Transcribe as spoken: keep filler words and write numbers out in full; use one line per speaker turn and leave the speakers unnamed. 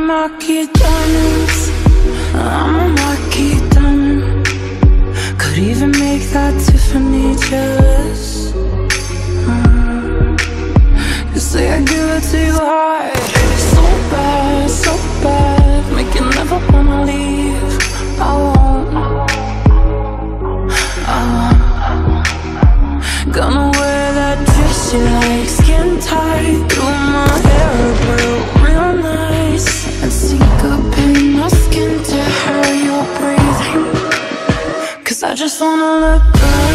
marquee diamonds, I'm a marquee diamond. Could even make that Tiffany jealous. mm. You say I give it to you hard, so bad, so bad, make you never wanna leave. I won't, I won't. Gonna wear that dress you like, skin tight, do my hair up real, real nice, and sink up in my skin to how you're breathing. Cause I just wanna look good.